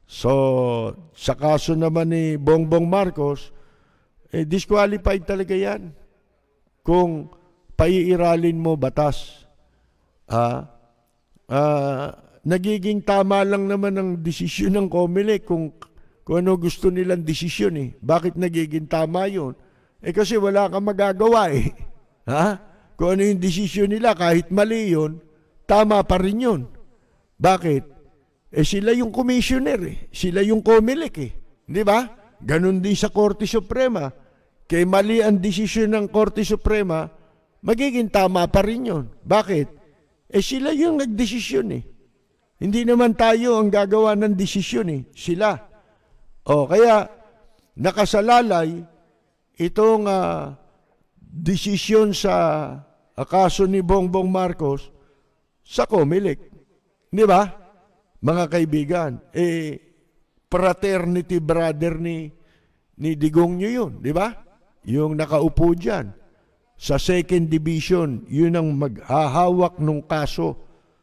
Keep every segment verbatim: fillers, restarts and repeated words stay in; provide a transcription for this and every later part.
So, sa kaso naman ni Bongbong Marcos, eh, disqualified talaga yan. Kung paiiralin mo batas. Ah, ah, nagiging tama lang naman ang desisyon ng COMELEC kung, kung ano gusto nilang desisyon eh. Bakit nagiging tama yun? Eh kasi wala kang magagawa eh. Ha? Kung ano yung desisyon nila, kahit mali yun, tama pa rin yun. Bakit? Eh sila yung commissioner eh. Sila yung COMELEC eh. Di ba? Ganon din sa Korte Suprema. Kaya mali ang desisyon ng Korte Suprema, magiging tama pa rin yun. Bakit? Eh sila yung nagdesisyon eh. Hindi naman tayo ang gagawa ng desisyon eh. Sila. O kaya nakasalalay itong uh, desisyon sa uh, kaso ni Bongbong Marcos sa COMELEC. Di ba? Mga kaibigan, eh, fraternity brother ni, ni Digong nyo yun, di ba? Yung nakaupo dyan. Sa second division, yun ang maghahawak ng kaso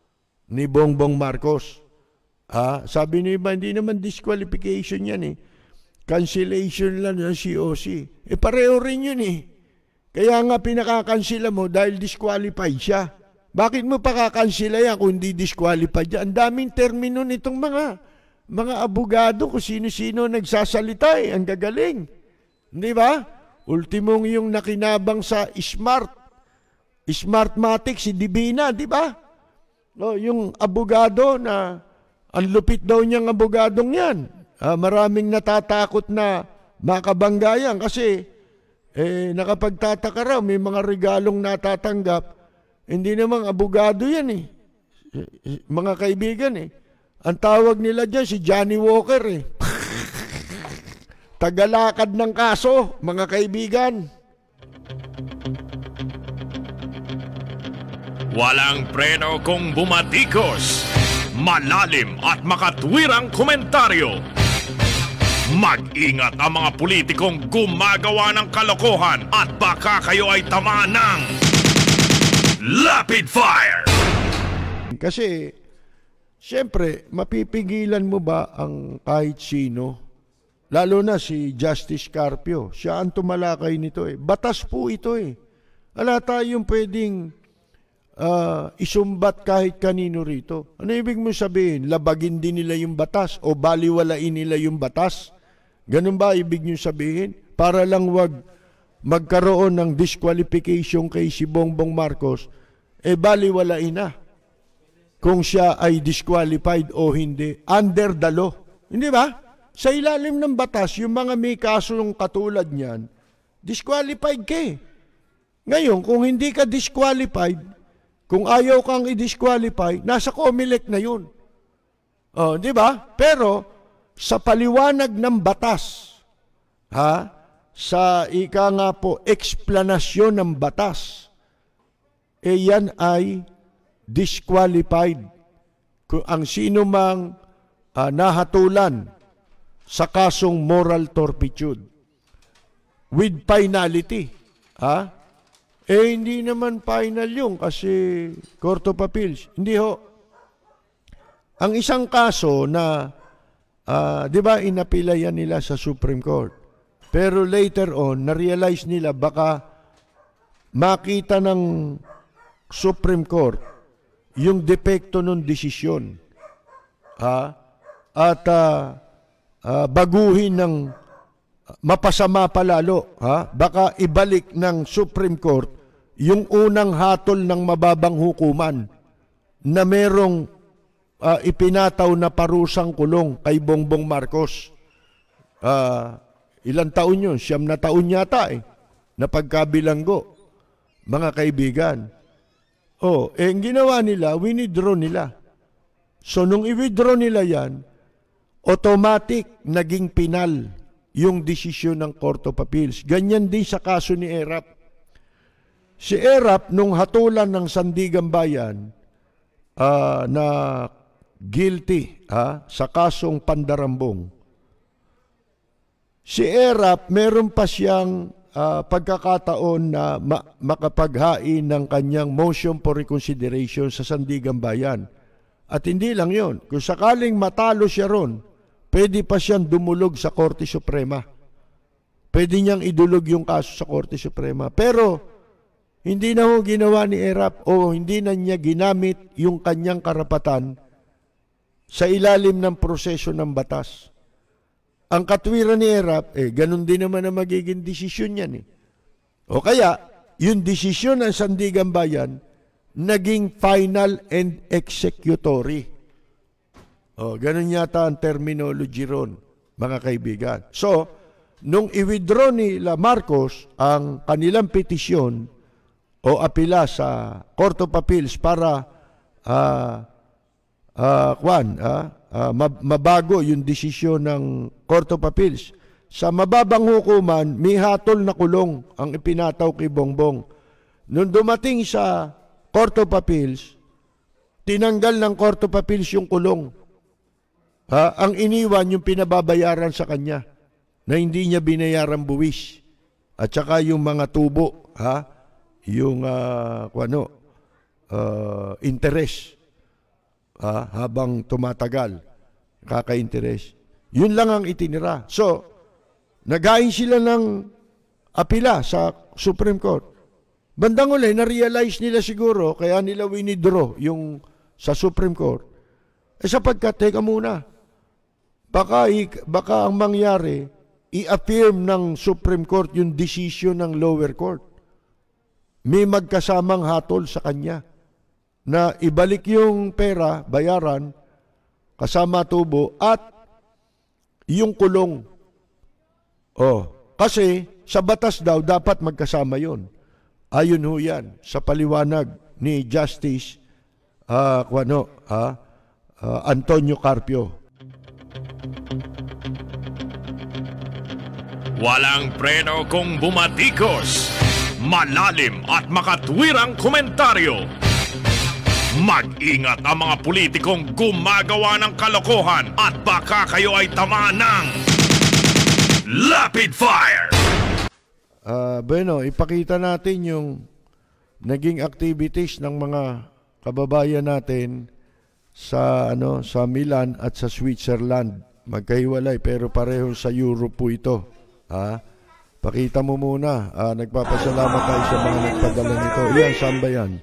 ni Bongbong Marcos. Ah, sabi niyo ba, hindi naman disqualification yan eh. Cancellation lang ng C O C. Eh, pareho rin yun eh. Kaya nga pinakakansila mo dahil disqualified siya. Bakit mo pa kakansila yan kung hindi disqualified yan? Ang daming termino nitong mga mga abogado kung sino-sino nagsasalita eh. Ang gagaling. Di ba? Ultimong yung nakinabang sa Smart. Smartmatic, si Divina, di ba? No, yung abogado na ang lupit daw niyang abogadong yan. Ah, maraming natatakot na makabangga yan kasi eh, nakapagtataka raw, may mga regalong natatanggap. Hindi namang abogado yan eh. Mga kaibigan eh. Ang tawag nila dyan si Johnny Walker eh. Tagalakad ng kaso, mga kaibigan. Walang preno kung bumatikos. Malalim at makatwirang komentaryo. Mag-ingat ang mga politikong gumagawa ng kalokohan at baka kayo ay tamaan ng Rapid Fire! Kasi, siyempre, mapipigilan mo ba ang kahit sino? Lalo na si Justice Carpio. Siya ang tumalakay nito eh. Batas po ito eh. Wala tayong pwedeng uh, isumbat kahit kanino rito. Ano ibig mo sabihin? Labagin din nila yung batas o baliwalain nila yung batas? Ganun ba ibig nyo sabihin? Para lang wag magkaroon ng disqualification kay si Bongbong Marcos, eh baliwalain na kung siya ay disqualified o hindi under the law. Hindi ba? Sa ilalim ng batas, yung mga may kasong katulad niyan, disqualified ka eh. Ngayon, kung hindi ka disqualified, kung ayaw kang i-disqualify, nasa COMELEC na yun. Oh, di ba? Pero sa paliwanag ng batas, ha? Sa ika nga po, eksplanasyon ng batas, eh yan ay disqualified. Kung ang sino mang uh, nahatulan sa kasong moral turpitude with finality. Ha? Eh hindi naman final yung kasi Court of Appeals. Hindi ho. Ang isang kaso na, uh, di ba inapila yan nila sa Supreme Court. Pero later on, na-realize nila baka makita ng Supreme Court yung depekto ng desisyon. Ha? At uh, uh, baguhin ng mapasama palalo. Ha? Baka ibalik ng Supreme Court yung unang hatol ng mababang hukuman na merong uh, ipinataw na parusang kulong kay Bongbong Marcos. Ah... Uh, Ilang taon yun? Siyam na taon yata eh. Na pagkabilanggo. Mga kaibigan. Oh, eh, ang ginawa nila, winidraw nila. So, nung i-withdraw nila yan, automatic naging pinal yung desisyon ng Court of Appeals. Ganyan din sa kaso ni Erap. Si Erap, nung hatulan ng Sandigan Bayan, uh, na guilty ha, sa kasong Pandarambong, si Erap, meron pa siyang uh, pagkakataon na ma makapaghain ng kanyang motion for reconsideration sa Sandigan Bayan. At hindi lang yon. Kung sakaling matalo siya ron, pwede pa siyang dumulog sa Korte Suprema. Pwede niyang idulog yung kaso sa Korte Suprema. Pero, hindi na ho ginawa ni Erap o hindi na niya ginamit yung kanyang karapatan sa ilalim ng proseso ng batas. Ang katwiran ni Erap, eh, ganun din naman ang magiging desisyon yan eh. O kaya, yung desisyon ng Sandigan Bayan, naging final and executory. O, ganun yata ang terminology ron, mga kaibigan. So, nung i-withdraw nila Marcos ang kanilang petisyon o apila sa Court of Appeals para uh, uh, kwan, uh, uh, mabago yung desisyon ng Court of Appeals, sa mababang hukuman, may hatol na kulong ang ipinataw kay Bongbong. Nung dumating sa Court of Appeals, tinanggal ng Court of Appeals yung kulong. Ha? Ang iniwan yung pinababayaran sa kanya na hindi niya binayaran buwis. At saka yung mga tubo, ha? Yung uh, ano, uh, interest, ha? Habang tumatagal, kaka-interest. Yun lang ang itinira. So, nagain sila ng apila sa Supreme Court. Bandang uli, na-realize nila siguro, kaya nila winidraw yung sa Supreme Court. Eh sapagkat, teka muna, baka, baka ang mangyari, i-affirm ng Supreme Court yung decision ng lower court. May magkasamang hatol sa kanya na ibalik yung pera, bayaran, kasama tubo, at yung kulong. Oh, kasi sa batas daw dapat magkasama yon. Ayon ho yan sa paliwanag ni Justice uh, Kuano, uh, uh, Antonio Carpio. Walang preno kung bumatikos, malalim at makatwirang komentaryo. Mag-ingat ang mga politikong gumagawa ng kalokohan at baka kayo ay tamaan ng Rapid Fire! Uh, bueno, ipakita natin yung naging activities ng mga kababayan natin sa ano sa Milan at sa Switzerland. Magkahiwalay pero pareho sa Europe po ito. Ha? Pakita mo muna. Uh, nagpapasalamat tayo sa mga nagpadala nito. Yan, saan ba yan?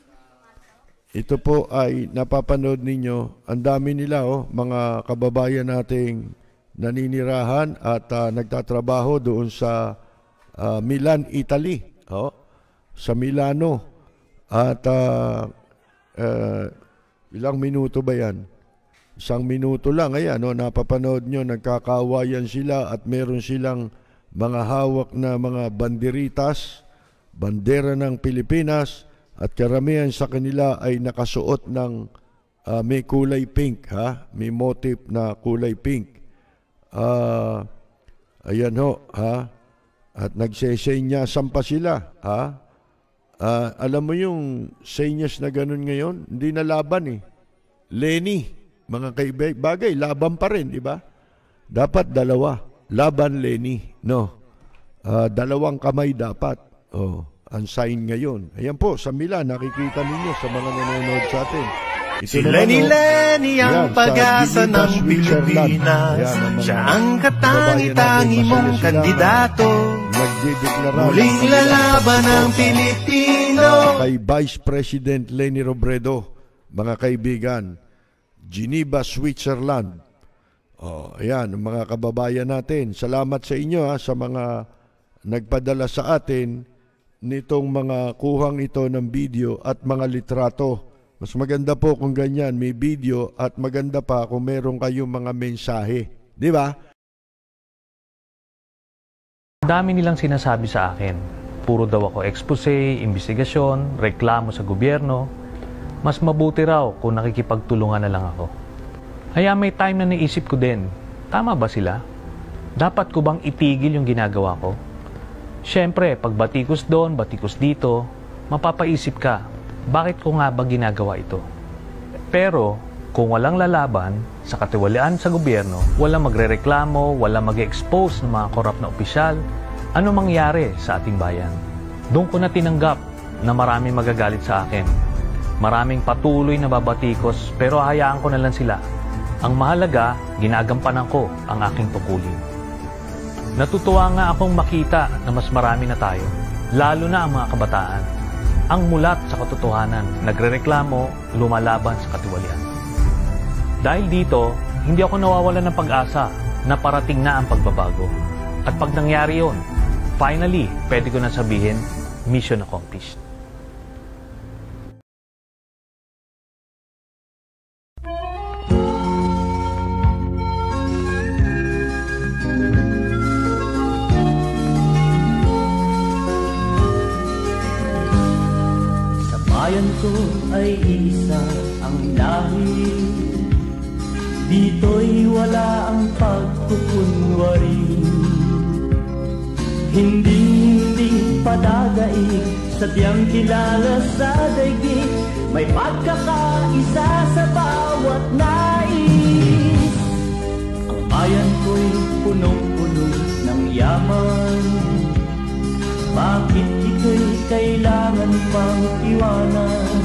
Ito po ay napapanood ninyo. Ang dami nila, oh, mga kababayan nating naninirahan at uh, nagtatrabaho doon sa uh, Milan, Italy. Oh, sa Milano. At uh, uh, ilang minuto ba yan? Isang minuto lang. Ayan, oh, napapanood nyo, nagkakawayan sila at meron silang mga hawak na mga banderitas, bandera ng Pilipinas, at karamihan sa kanila ay nakasuot ng uh, may kulay pink, ha? May motif na kulay pink. Uh, ayan ho, ha? At nagsesenyasan pa sila, ha? Uh, alam mo yung senyas na ganun ngayon, hindi na laban eh. Lenny, mga kaibig, bagay, laban pa rin, di ba? Dapat dalawa, laban Lenny, no? Uh, dalawang kamay dapat, oh, ang sign ngayon. Ayan po, sa Milan, nakikita ninyo sa mga nanonood sa atin. Si Lenny Lenny ang pag-asa ng Pilipinas. Siya ang katangi-tangi mong kandidato. Muling lalaban ng Pilipino. Kay Vice President Leni Robredo, mga kaibigan, Geneva, Switzerland. Oh, ayan, mga kababayan natin. Salamat sa inyo, ha, sa mga nagpadala sa atin nitong mga kuhang ito ng video at mga litrato. Mas maganda po kung ganyan, may video, at maganda pa kung meron kayong mga mensahe. Di ba? Dami nilang sinasabi sa akin. Puro daw ako expose, investigasyon, reklamo sa gobyerno. Mas mabuti raw kung nakikipagtulungan na lang ako. Kaya may time na naisip ko din, tama ba sila? Dapat ko bang itigil yung ginagawa ko? Siyempre, pag batikos doon, batikos dito, mapapaisip ka, bakit ko nga ba ginagawa ito? Pero, kung walang lalaban sa katiwalian sa gobyerno, walang magrereklamo, walang mag-expose ng mga korap na opisyal, ano mangyari sa ating bayan? Doon ko na tinanggap na maraming magagalit sa akin. Maraming patuloy na babatikos, pero hayaan ko na lang sila. Ang mahalaga, ginagampanan ko ang aking tungkulin. Natutuwa nga akong makita na mas marami na tayo, lalo na ang mga kabataan, ang mulat sa katotohanan, nagrereklamo, lumalaban sa katiwalian. Dahil dito, hindi ako nawawalan ng pag-asa na parating na ang pagbabago. At pag nangyari yun, finally, pwede ko na sabihin, mission accomplished. Sa bayan ko ay isa ang lahi, dito'y wala ang pagkukunwari. Hindi-hindi padadaig, sadyang kilala sa daigdig, may pagkakaisa sa bawat nais. Ang bayan ko'y punong-puno ng yaman, bakit ito'y kailangan pang iwanan?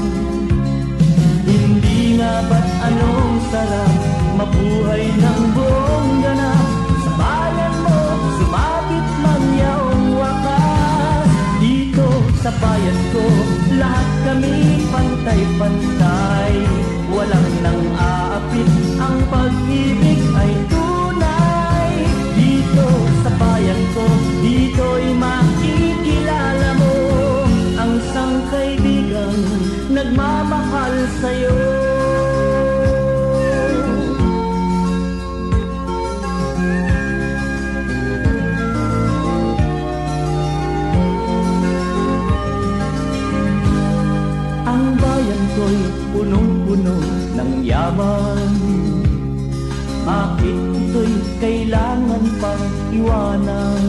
Hindi nga ba't anong sarap mabuhay ng buong ganap? Sa bayan mo, sumabit man yaong wakas. Dito sa bayan ko, lahat kami pantay-pantay. Walang nang aapit, ang pag-ibig ay tunay. Dito sa bayan ko, dito'y makikilala mo ang isang kaibigang nagmamahal sa'yo. Ang bayan ko'y punong-puno ng yaman, bakit ito'y kailangan pang iwanan?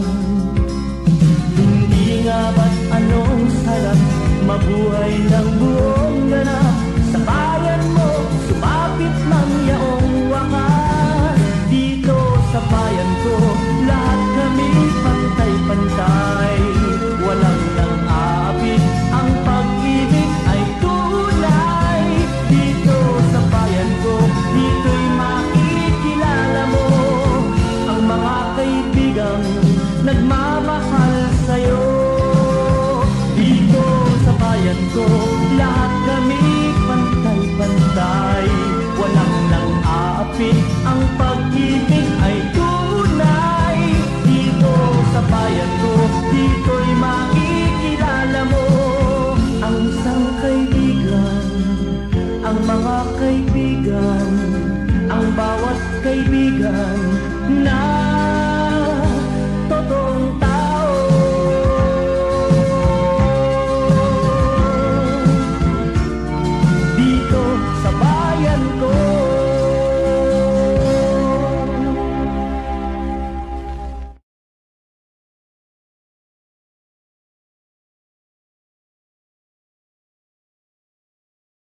Hindi nga ba't anong sarap mabuhay ng buong ganap? Sa bayan mo, sumapit man yaong wakas. Dito sa bayan ko, lahat kami pantay-pantay. Walang nang aapit, ang pag-ibig ay tunay. Dito sa bayan ko, dito'y makikilala mo ang mga kaibigang nagmamahal sa'yo. Dito sa bayan ko,